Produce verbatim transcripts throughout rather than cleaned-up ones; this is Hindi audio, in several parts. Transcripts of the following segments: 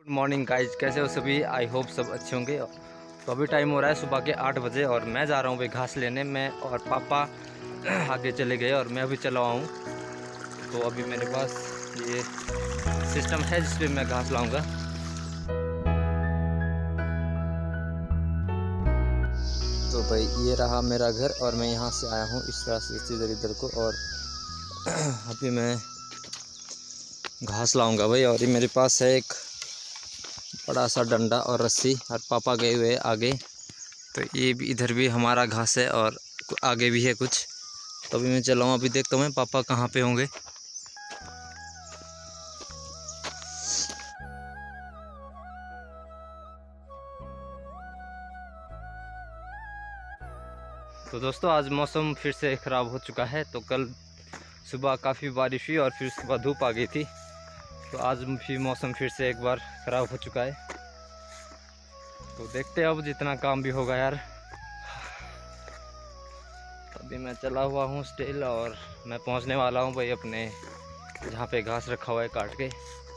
गुड मॉर्निंग गाइज, कैसे हो सभी। आई होप सब अच्छे होंगे। तो अभी टाइम हो रहा है सुबह के आठ बजे और मैं जा रहा हूँ भाई घास लेने। मैं और पापा आगे चले गए और मैं अभी चला हूँ। तो अभी मेरे पास ये सिस्टम है जिस पे मैं घास लाऊंगा। तो भाई ये रहा मेरा घर और मैं यहाँ से आया हूँ इस रास्ते से इधर इधर को। और अभी मैं घास लाऊंगा भाई। और ये मेरे पास है एक बड़ा सा डंडा और रस्सी और पापा गए हुए आगे। तो ये भी इधर भी हमारा घास है और आगे भी है कुछ। तो अभी मैं चला हूँ, अभी देखता हूँ मैं पापा कहाँ पे होंगे। तो दोस्तों आज मौसम फिर से ख़राब हो चुका है। तो कल सुबह काफ़ी बारिश हुई और फिर उसके बाद धूप आ गई थी। तो आज भी मौसम फिर से एक बार ख़राब हो चुका है। तो देखते हैं अब जितना काम भी होगा यार। अभी मैं चला हुआ हूँ स्टिल और मैं पहुँचने वाला हूँ भाई अपने जहाँ पे घास रखा हुआ है काट के।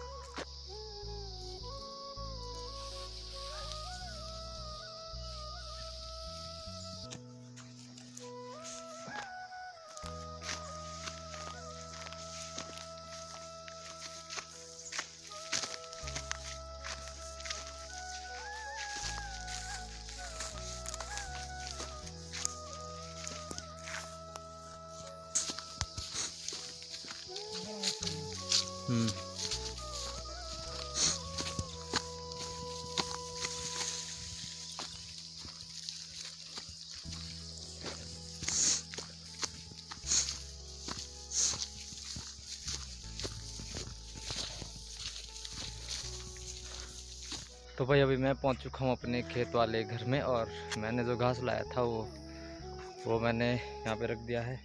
हम्म तो भाई अभी मैं पहुंच चुका हूं अपने खेत वाले घर में। और मैंने जो घास लाया था वो वो मैंने यहाँ पे रख दिया है।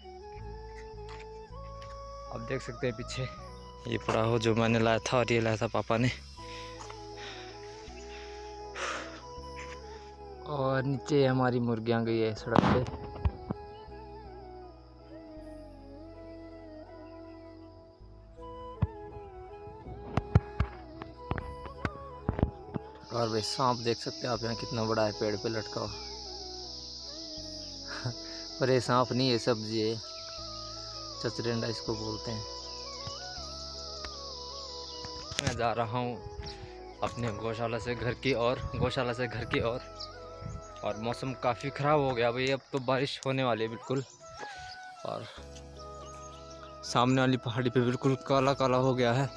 आप देख सकते हैं पीछे ये पड़ा हो जो मैंने लाया था। और ये लाया था पापा ने। और नीचे हमारी मुर्गियाँ गई है सड़क पे। और भाई सांप देख सकते हैं आप यहाँ कितना बड़ा है पेड़ पे लटका हुआ। पर ये सांप नहीं, ये सब्जी है, चचरेंडा इसको बोलते हैं। मैं जा रहा हूँ अपने गौशाला से घर की ओर गौशाला से घर की ओर। और, और मौसम काफ़ी ख़राब हो गया भाई। अब तो बारिश होने वाली है बिल्कुल। और सामने वाली पहाड़ी पे बिल्कुल काला काला हो गया है।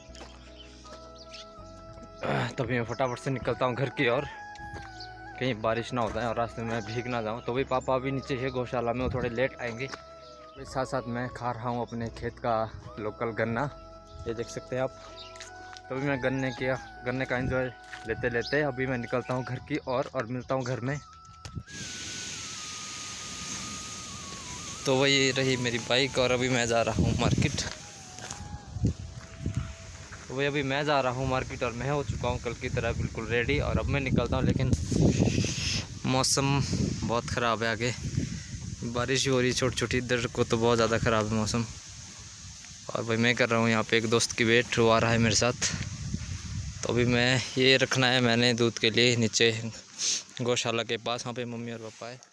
तभी मैं फटाफट से निकलता हूँ घर की ओर, कहीं बारिश ना होता है और रास्ते में भीग ना जाऊँ। तो भाई पापा अभी नीचे है गौशाला में, वो थोड़े लेट आएंगे। साथ साथ मैं खा रहा हूँ अपने खेत का लोकल गन्ना, ये देख सकते हैं आप। तो अभी मैं गन्ने के गन्ने का एंजॉय लेते लेते अभी मैं निकलता हूँ घर की ओर और मिलता हूँ घर में। तो वही रही मेरी बाइक और अभी मैं जा रहा हूँ मार्केट। तो वही अभी मैं जा रहा हूँ मार्केट और मैं हो चुका हूँ कल की तरह बिल्कुल रेडी। और अब मैं निकलता हूँ, लेकिन मौसम बहुत ख़राब है। आगे बारिश हो रही छोटी छोटी, इधर को तो बहुत ज़्यादा ख़राब है मौसम। और भाई मैं कर रहा हूँ यहाँ पे एक दोस्त की वेट, वो आ रहा है मेरे साथ। तो अभी मैं ये रखना है मैंने दूध के लिए नीचे गौशाला के पास, वहाँ पे मम्मी और पापा है।